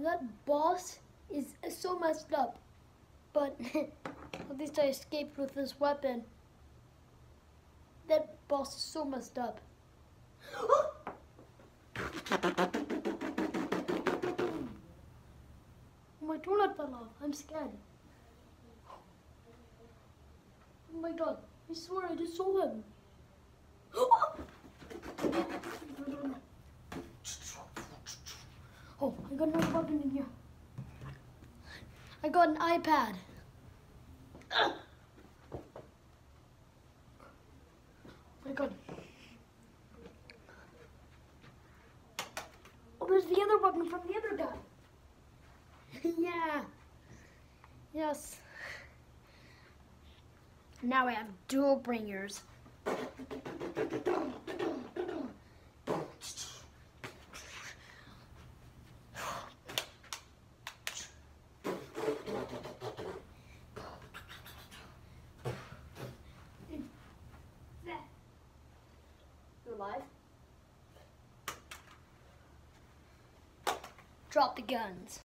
That boss is so messed up. But at least I escaped with this weapon. That boss is so messed up. Oh my donut fell off. I'm scared. Oh my god. I swear I just saw him. Oh, I got another button in here. I got an iPad. Oh my god. Oh, there's the other button from the other guy. Yeah. Yes. Now I have dual bringers. You're alive? Drop the guns.